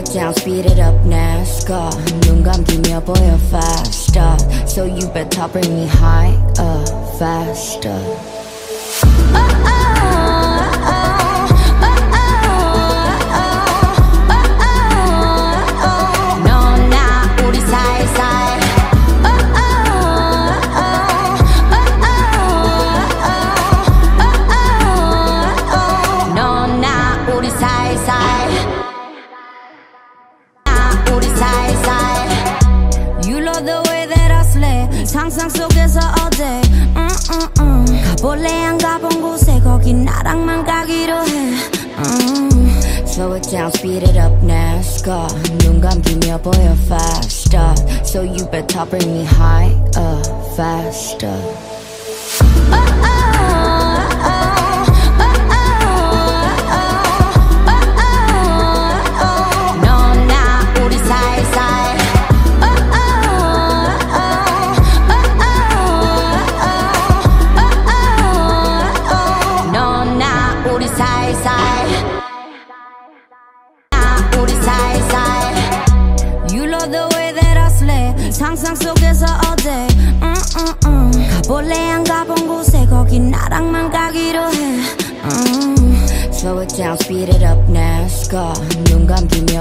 it down, speed it up, NASCAR. 눈 감기며 보여 faster. So you better bring me higher, faster. 상상 속에서 all day 가볼래 안 가본 곳에 거기 나랑만 가기로 해 Slow it down, speed it up, NASCAR. 눈 감기며 보여 faster. So you better bring me higher, faster. 상상 속에서 all day 가볼래 안 가본 곳에 거기 나랑만 가기로 해 Slow it down, speed it up, NASCAR. 눈 감기며